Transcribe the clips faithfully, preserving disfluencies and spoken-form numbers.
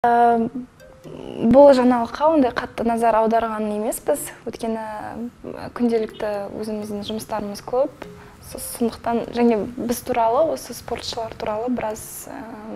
Бұл жаңалыққа ондай қатты назар аударған емеспіз, өйткені күнделікті өзіміздің жұмыстарымыз көп. Сондықтан және біз туралы, осы спортшылар туралы біраз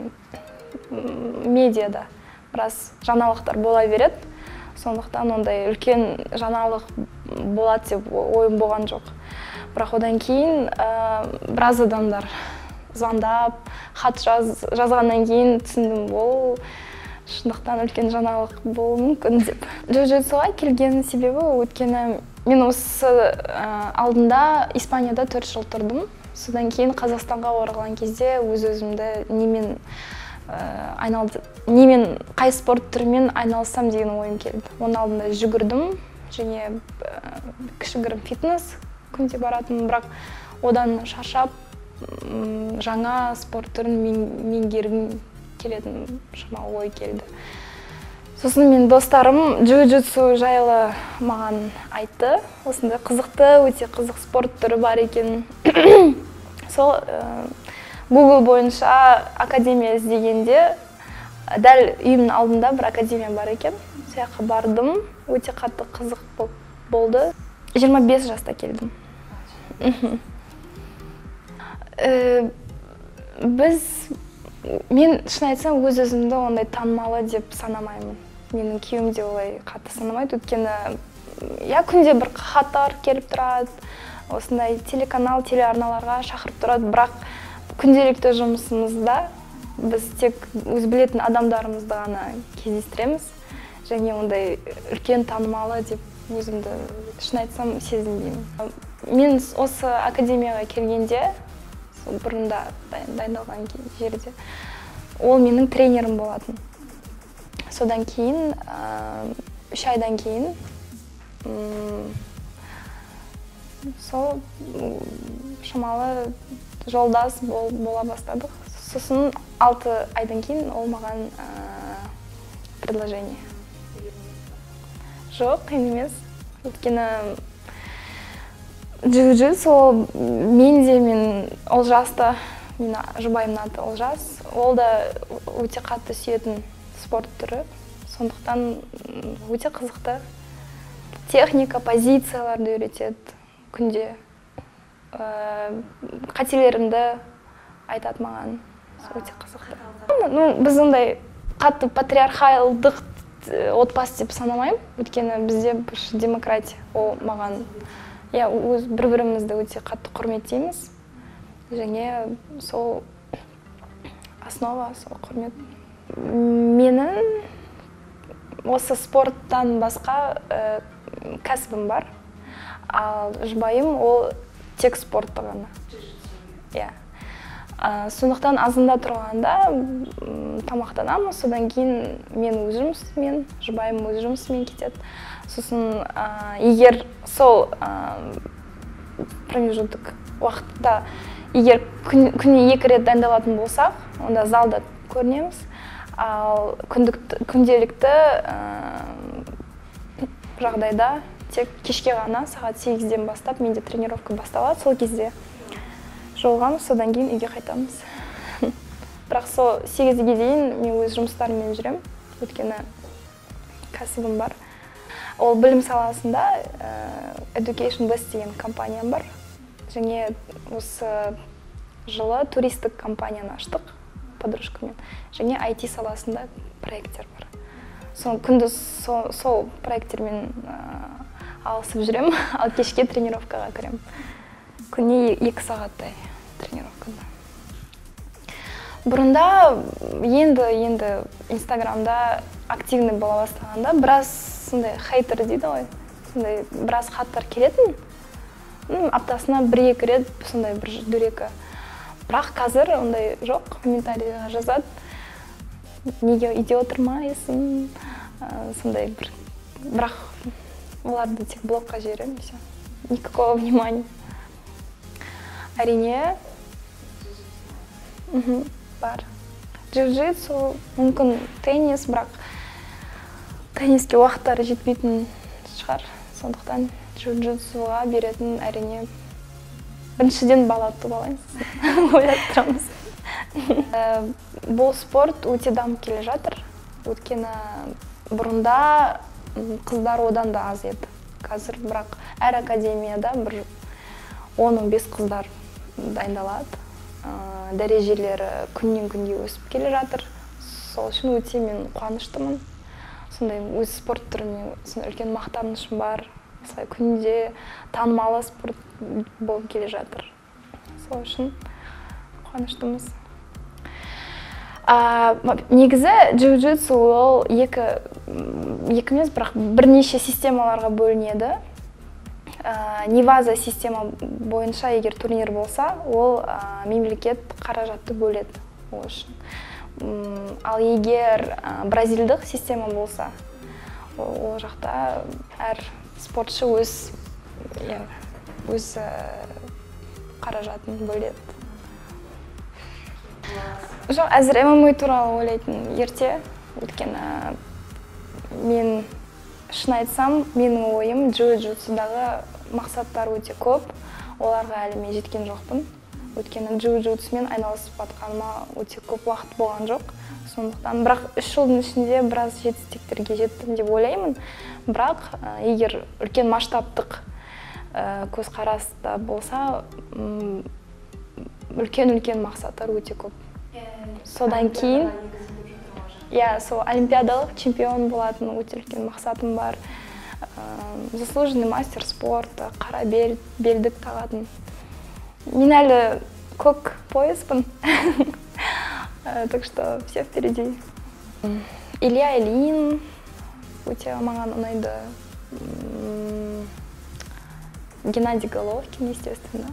медиада біраз жаңалықтар бола береді. Сондықтан ондай үлкен жаңалық болады деп ойым болған жоқ. Бірақ одан кейін біраз адамдар звондап, хат жазғаннан кейін түсіндім, бұл шындықтан үлкен жаңалық болуы мүмкін деп. Джиу-джитсуға келген себебі өйткені мен осы алдында Испанияда төрт жыл тұрдым. Содан кейін Қазақстанға оралған кезде өз-өзімді немен айналды, немен қай спорт түрімен айналысам деген ойым келді. Оның алдында жүгірдім және кішігірім фитнес күнде баратын, бірақ одан шаршап жаңа спорт түрін меңгергім келетін шамалы ой келді. Сосын мен достарым джиу-джитсу жайлы маған айтты. Осындай қызықты, өте қызық спорт түрі бар екен. Сол Google бойынша академия іздегенде дәл үйімнің алдында бір академия бар екен. Сояққа бардым, өте қатты қызық болды. жиырма бес жаста келдім. Біз Мен шын айтсам өз-өзімді ондай танымалы деп санамаймын. Менің күйеуім де олай қатты санамайды, өйткені я күнде бір хаттар келіп тұрады, осындай телеканал, телеарналарға шақырып тұрады, бірақ күнделікті жұмысымызда біз тек өз білетін адамдарымызды ғана кездестіреміз, және ондай үлкен танымалы деп өзімді шын айтсам сезінбеймін. Мен осы академияға келгенде, бұрында дайындалған жерде, ол менің тренерім болатын. Содан кейін, үш айдан кейін, сол шамалы жолдас бола бастадық. Сосын алты айдан кейін ол маған предложение. Жоқ, емес. Өйткені джиу-джитсу мен де мен Олжаста, мен жұбайымның аты Олжас, ол да өте қатты сүйетін спорт түрі. Сондықтан өте қызықты. Техника, позицияларды үйретеді күнде. Қателерімді айтады маған. Өте қызықты. Біз ондай қатты патриархалдық отбасы деп санамаймын, өйткені бізде бір демократия. Ол маған бір-бірімізді өте қатты құрметтейміз, және сол основа, сол құрмет. Менің осы спорттан басқа кәсібім бар, ал жұбайым ол тек спортты ғана. Сондықтан азында тұрғанда тамақтанамыз, содан кейін мен өз жұмысымен, жұбайым өз жұмысымен кетеді. Сосын егер сол промежуток уақытта егер күніне екі рет дайындалатын болсақ, онда залда көрінеміз. Ал күнделікті жағдайда тек кешке ғана сағат сегізден бастап менде тренировка басталады. Сол кезде жолығамыз, содан кейін үйге қайтамыз. Бірақ сол сегізге дейін мен өз жұмыстарыммен жүрем, өйткені кәсібім бар. Ол білім саласында Education Best деген компаниям бар. Және осы жылы туристік компанияны аштық подружкамен. Және ай ти саласында проекттер бар. Сол күндіз сол проекттермен алысып жүрем, ал кешке тренировкаға кірем. Күніне екі сағаттай тренировкада. Бұрында енді Инстаграмда активный бола бастағанда біраз сондай хейтер дейді ғой, сондай біраз хаттар келетін. Аптасына бір-екі рет сондай бір дөрекі. Бірақ қазір ондай жоқ, комментарийға жазады. Неге үйде отырмайсың? Сондай бір. Бірақ оларды тек блокқа жіберем, все. Никакого внимания. Әрине бар. Джиу-джитсу, мүмкін теннис, бірақ тенниске уақыттары жетпейтін шығар. Сондықтан джиу-джитсуға беретін әрине біріншіден балатты балайсыз. Ойлап тұрамыз. Бұл спорт өте дамып келе жатыр. өйткені бұрында қыздар одан да аз еді. Қазір бірақ әр академияда бір он он бес қыздар дайындалады. Дәрежелері күннен күнге өсіп келе жатыр. Сол үшін өте мен қуаныштымын. Сондай өз спорт түріне үлкен мақтанышым бар. Осылай күнде танымалы спорт болып келе жатыр. Сол үшін қуаныштымыз. Негізі джиу-джитсу ол екі екі емес, бірақ бірнеше системаларға бөлінеді. Неваза система бойынша егер турнир болса, ол мемлекет қаражатты бөледі ол үшін. Ал егер бразилдық система болса, ол жақта әр спортшы өз өз қаражатын бөледі. Жоқ, әзір эм эм а туралы ойлайтын ерте, өйткені мен шын айтсам, менің ойым джиу-джитсудағы мақсаттар өте көп. Оларға әлі мен жеткен жоқпын. Өйткені джиу-джитсумен айналысып жатқаныма өте көп уақыт болған жоқ. Сондықтан, бірақ үш жылдың ішінде біраз жетістіктерге жеттім деп ойлаймын. Бірақ егер үлкен масштабтық көзқараста болса, үлкен-үлкен мақсаттар өте көп. Содан кейін Я, сол олимпиадалық чемпион болатын өте үлкен мақсатым бар. Заслуженный мастер спорта, қара белдік тағатын. Мен әлі көк пояспын. Так что все впереди. Илья Ильин өте маған ұнайды. Геннадий Головкин, естественно.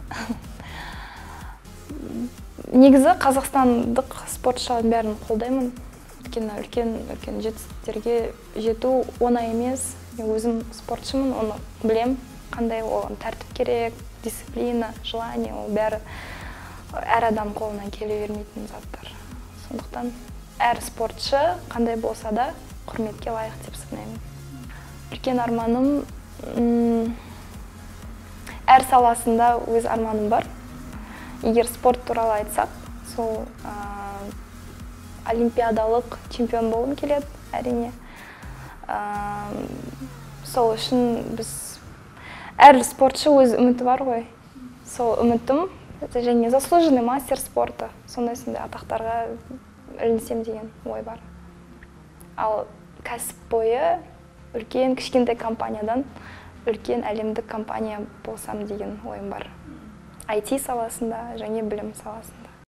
Негізі қазақстандық спортшылардың бәрін қолдаймын. Өйткені үлкен жетістіктерге жету оңай емес. Мен өзім спортшымын, оны білем, қандай оған тәртіп керек, дисциплина, желание, ол бәрі әр адам қолынан келе бермейтін заттар. Сондықтан әр спортшы қандай болса да құрметке лайық деп санаймын. Үлкен арманым, әр саласында өз арманым бар. Егер спорт туралы айтсақ, сол олимпиадалық чемпион болғым келеді, әрине. Сол үшін біз әр спортшы өз үміті бар ғой. Сол үмітім және заслуженный мастер спорта. Сондай сондай атақтарға ілінсем деген ой бар. Ал кәсіп бойы үлкен кішкентай компаниядан үлкен әлемдік компания болсам деген ойым бар. ай ти саласында және білім саласында.